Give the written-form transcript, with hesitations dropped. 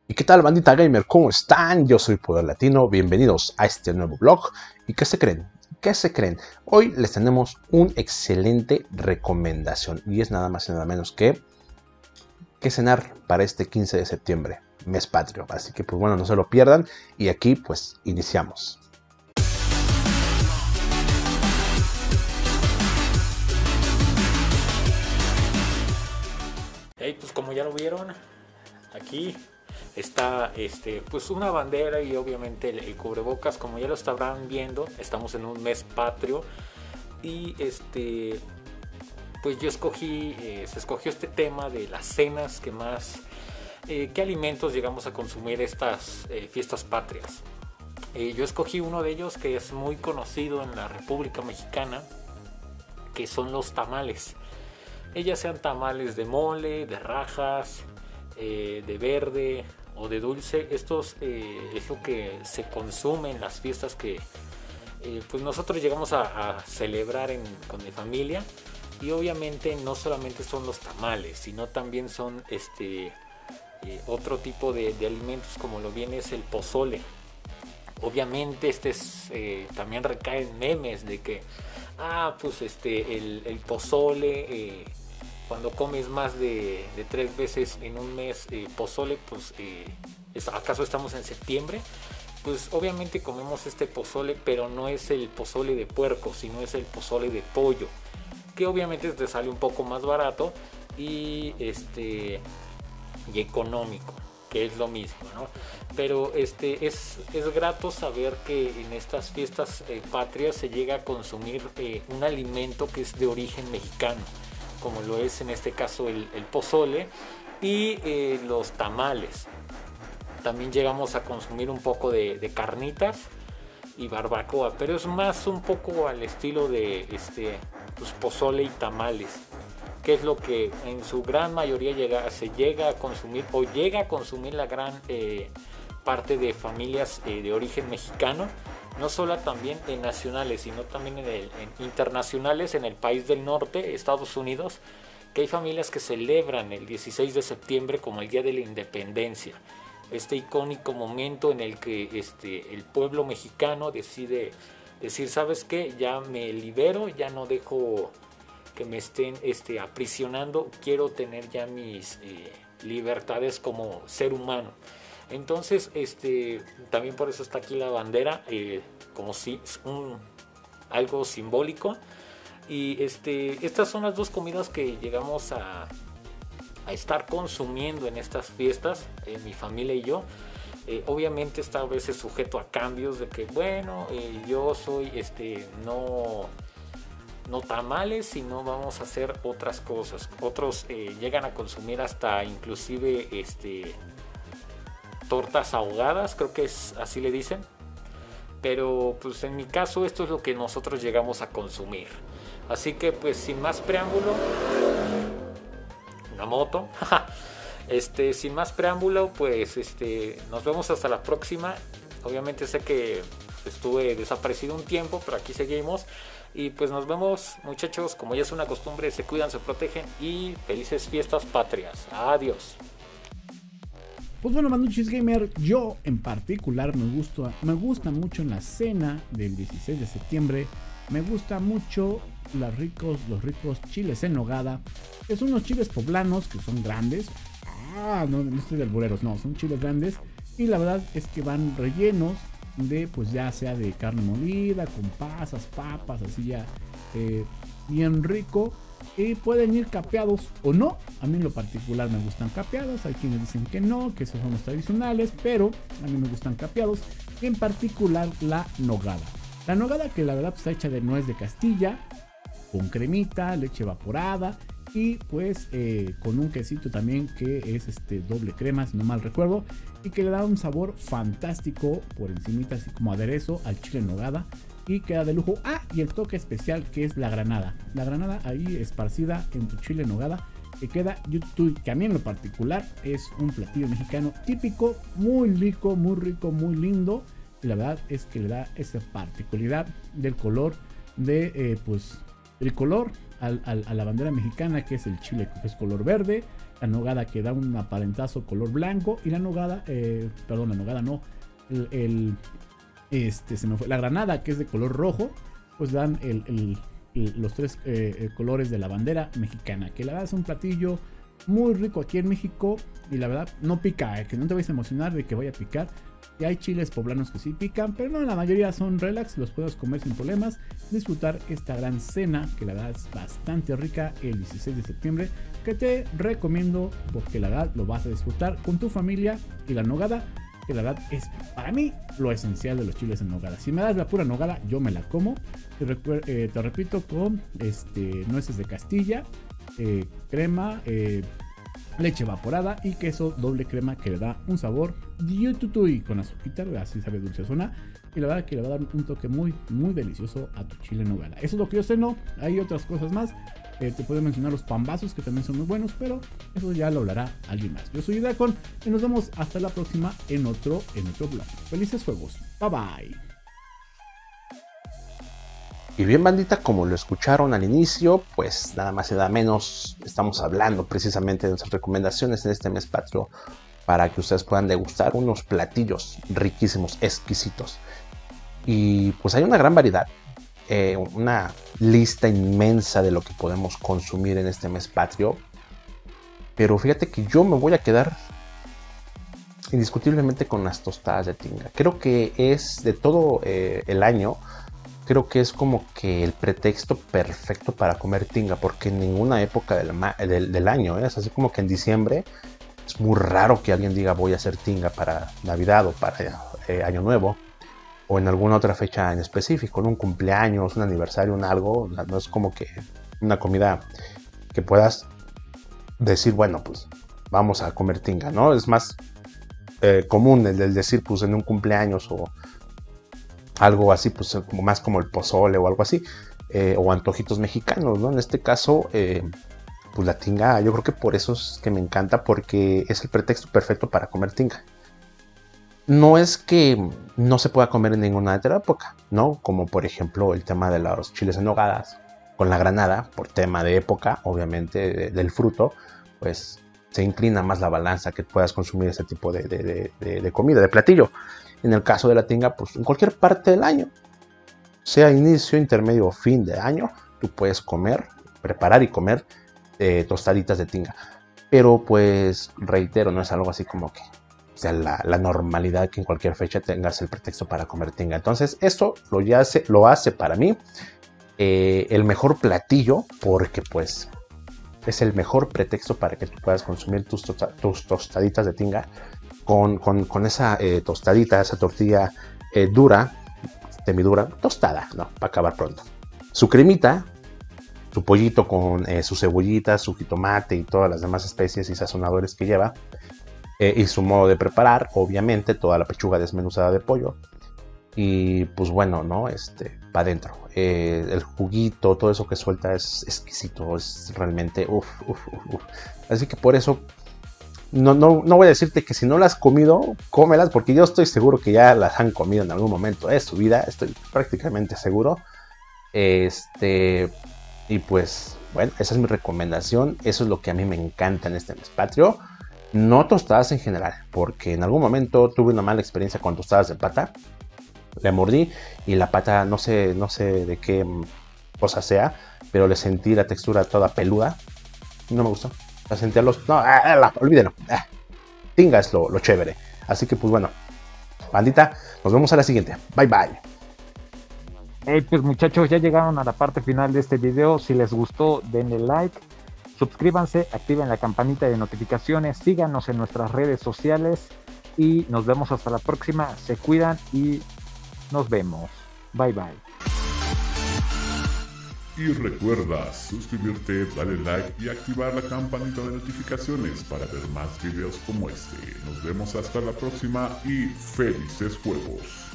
¿Y qué tal, bandita gamer? ¿Cómo están? Yo soy Poder Latino, bienvenidos a este nuevo vlog. ¿Y qué se creen? ¿Qué se creen? Hoy les tenemos una excelente recomendación y es nada más y nada menos que cenar para este 15 de septiembre, mes patrio. Así que pues bueno, no se lo pierdan y aquí pues iniciamos. Hey, pues como ya lo vieron, aquí está pues una bandera y obviamente el cubrebocas. Como ya lo estarán viendo, estamos en un mes patrio y pues yo escogí, se escogió este tema de las cenas que más, qué alimentos llegamos a consumir estas fiestas patrias. Yo escogí uno de ellos que es muy conocido en la República Mexicana, que son los tamales. Ya sean tamales de mole, de rajas, de verde o de dulce. Estos es lo que se consume en las fiestas que pues nosotros llegamos a celebrar con mi familia. Y obviamente no solamente son los tamales, sino también son otro tipo de alimentos, como lo viene es el pozole. Obviamente también recae en memes de que pues el pozole, cuando comes más de 3 veces en un mes pozole, pues ¿acaso estamos en septiembre? Pues obviamente comemos este pozole, pero no es el pozole de puerco, sino es el pozole de pollo, que obviamente te sale un poco más barato y económico, que es lo mismo, ¿no? Pero es grato saber que en estas fiestas patrias se llega a consumir un alimento que es de origen mexicano, como lo es en este caso el pozole y los tamales. También llegamos a consumir un poco de carnitas y barbacoa, pero es más un poco al estilo de pues pozole y tamales, que es lo que en su gran mayoría se llega a consumir o llega a consumir la gran parte de familias de origen mexicano, no solo también en nacionales, sino también en internacionales, en el país del norte, Estados Unidos, que hay familias que celebran el 16 de septiembre como el Día de la Independencia, este icónico momento en el que el pueblo mexicano decide decir, ¿sabes qué? Ya me libero, ya no dejo que me estén aprisionando, quiero tener ya mis libertades como ser humano. Entonces, también por eso está aquí la bandera, como si algo simbólico. Y estas son las dos comidas que llegamos a estar consumiendo en estas fiestas, mi familia y yo. Obviamente está a veces sujeto a cambios de que bueno, yo soy no tamales, sino vamos a hacer otras cosas. Otros llegan a consumir hasta inclusive tortas ahogadas, creo que es así le dicen. Pero pues en mi caso esto es lo que nosotros llegamos a consumir. Así que pues sin más preámbulo, una moto. Sin más preámbulo, pues nos vemos hasta la próxima. Obviamente sé que estuve desaparecido un tiempo, pero aquí seguimos. Y pues nos vemos, muchachos. Como ya es una costumbre, se cuidan, se protegen y felices fiestas patrias. Adiós. Pues bueno, Manduchis Gamer, yo en particular me gusta mucho en la cena del 16 de septiembre. Me gusta mucho los ricos chiles en nogada, que son unos chiles poblanos que son grandes. No estoy de albureros, no, son chiles grandes. Y la verdad es que van rellenos de, pues ya sea de carne molida, con pasas, papas, así ya bien rico. Y pueden ir capeados o no. A mí en lo particular me gustan capeados. Hay quienes dicen que no, que esos son los tradicionales, pero a mí me gustan capeados. En particular la nogada. La nogada, que la verdad está hecha de nuez de Castilla, con cremita, leche evaporada y pues con un quesito también que es doble crema, si no mal recuerdo, y que le da un sabor fantástico por encimita, así como aderezo al chile en nogada, y queda de lujo. Y el toque especial, que es la granada ahí esparcida en tu chile en nogada, que queda YouTube, que a mí en lo particular es un platillo mexicano típico, muy rico, muy lindo. Y la verdad es que le da esa particularidad del color de pues el color a la bandera mexicana, que es el chile, que es color verde, la nogada que da un aparentazo color blanco y la nogada, perdón, la nogada no, se me fue, la granada que es de color rojo, pues dan los tres colores de la bandera mexicana, que la verdad es un platillo muy rico aquí en México y la verdad no pica, que no te vayas a emocionar de que vaya a picar. Y hay chiles poblanos que sí pican, pero no, la mayoría son relax, los puedes comer sin problemas, disfrutar esta gran cena que la verdad es bastante rica el 16 de septiembre, que te recomiendo porque la verdad lo vas a disfrutar con tu familia. Y la nogada, que la verdad es para mí lo esencial de los chiles en nogada. Si me das la pura nogada, yo me la como. Te repito, con nueces de Castilla, crema, leche evaporada y queso doble crema, que le da un sabor y con azuquita, así sabe dulcezona. Y la verdad que le va a dar un toque muy, muy delicioso a tu chile en nogada. Eso es lo que yo ceno. Hay otras cosas más. Te puedo mencionar los pambazos, que también son muy buenos, pero eso ya lo hablará alguien más. Yo soy Dacon y nos vemos hasta la próxima en otro blog. Felices juegos. Bye bye. Y bien, bandita, como lo escucharon al inicio, pues nada más y nada menos estamos hablando precisamente de nuestras recomendaciones en este mes patrio para que ustedes puedan degustar unos platillos riquísimos, exquisitos. Y pues hay una gran variedad, una lista inmensa de lo que podemos consumir en este mes patrio. Pero fíjate que yo me voy a quedar indiscutiblemente con las tostadas de tinga. Creo que es de todo el año. Creo que es como que el pretexto perfecto para comer tinga, porque en ninguna época del año, es así como que en diciembre, es muy raro que alguien diga voy a hacer tinga para Navidad o para Año Nuevo, o en alguna otra fecha en específico, ¿no? Un cumpleaños, un aniversario, un algo. No es como que una comida que puedas decir, bueno, pues vamos a comer tinga, ¿no? Es más común el decir, pues en un cumpleaños o algo así, pues como más como el pozole o algo así, o antojitos mexicanos, ¿no? En este caso, pues la tinga, yo creo que por eso es que me encanta, porque es el pretexto perfecto para comer tinga. No es que no se pueda comer en ninguna otra época, ¿no? Como por ejemplo el tema de los chiles en nogadas con la granada, por tema de época, obviamente, del fruto, pues se inclina más la balanza que puedas consumir ese tipo de comida, de platillo. En el caso de la tinga, pues en cualquier parte del año, sea inicio, intermedio o fin de año, tú puedes preparar y comer tostaditas de tinga. Pero pues reitero, no es algo así como que sea la normalidad que en cualquier fecha tengas el pretexto para comer tinga. Entonces esto lo hace para mí el mejor platillo, porque pues es el mejor pretexto para que tú puedas consumir tus tostaditas de tinga. Con esa tostadita, esa tortilla dura, semidura, tostada, ¿no? Para acabar pronto. Su cremita, su pollito con su cebollita, su jitomate y todas las demás especies y sazonadores que lleva. Y su modo de preparar, obviamente, toda la pechuga desmenuzada de pollo. Y pues bueno, ¿no? Para adentro. El juguito, todo eso que suelta es exquisito, es realmente uf. Así que por eso no voy a decirte que si no las has comido, cómelas, porque yo estoy seguro que ya las han comido en algún momento de su vida, estoy prácticamente seguro. Y pues, bueno, esa es mi recomendación, eso es lo que a mí me encanta en este mes patrio. No tostadas en general, porque en algún momento tuve una mala experiencia con tostadas de pata. Le mordí y la pata, no sé de qué cosa sea, pero le sentí la textura toda peluda. No me gustó. La sentí olvídenlo. Tinga es lo chévere. Así que pues bueno, bandita, nos vemos a la siguiente. Bye bye. Pues muchachos, ya llegaron a la parte final de este video. Si les gustó, denle like, suscríbanse, activen la campanita de notificaciones, síganos en nuestras redes sociales y nos vemos hasta la próxima. Se cuidan y nos vemos. Bye bye. Y recuerda suscribirte, darle like y activar la campanita de notificaciones para ver más videos como este. Nos vemos hasta la próxima y felices juegos.